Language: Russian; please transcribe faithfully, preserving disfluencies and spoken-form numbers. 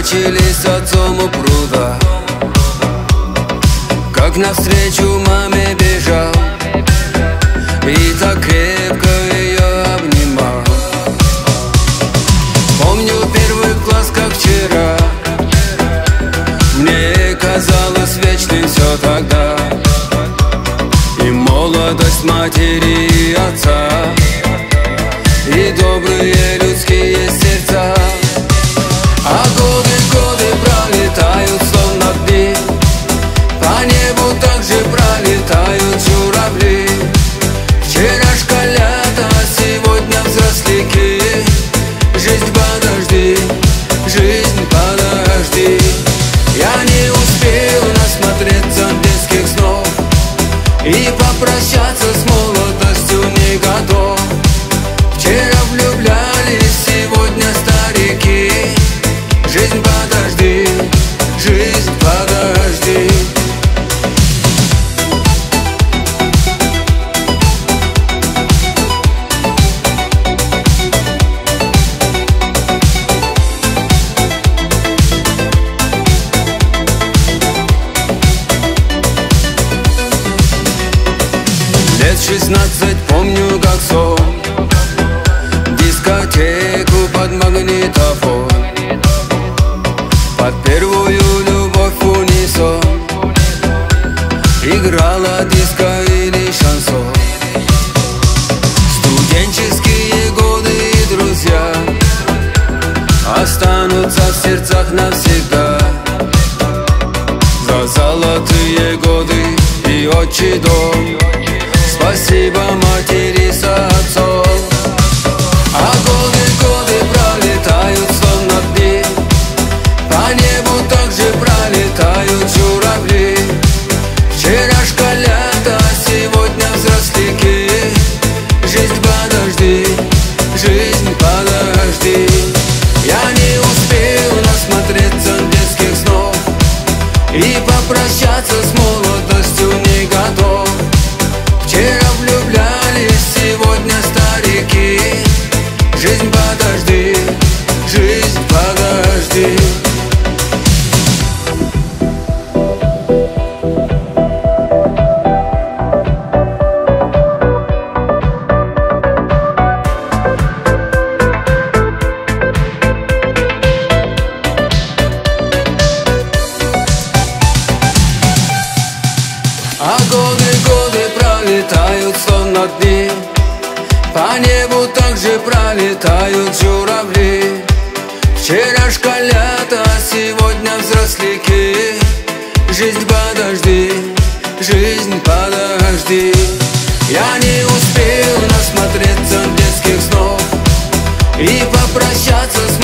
встретились с отцом у пруда. Как навстречу маме бежал и так крепко ее обнимал. Помню первый класс, как вчера. Мне казалось вечным все тогда, и молодость матери и отца, и добрые людские сердца. А годы, годы пролетают, словно дни. По небу также пролетают журавли. Вчера школята, а сегодня взросляки. Жизнь, подожди, жизнь, подожди. Я не успел насмотреться детских снов и попрощаться с молодостью не готов. Вчера влюблялись, сегодня старики. Жизнь, подожди, жизнь, подожди. Лет шестнадцать помню как сон, дискотеку под магнитофон, под первую любовь в унисон. Играла диско или шансон. Студенческие годы и друзья останутся в сердцах навсегда. За золотые годы и отчий дом спасибо матери с отцом. А годы, годы пролетают, словно дни. По небу также пролетают журавли. Вчера школята, а сегодня взросляки. Жизнь, подожди, жизнь, подожди. Я не успел насмотреться детских снов и попрощаться с молодостью не готов. Вчера влюблялись, сегодня старики. Жизнь, подожди, жизнь, подожди. А годы, годы пролетают, словно дни. По небу также пролетают журавли. Вчера школята, а сегодня взросляки. Жизнь, подожди, жизнь, подожди. Я не успел насмотреться детских снов и попрощаться с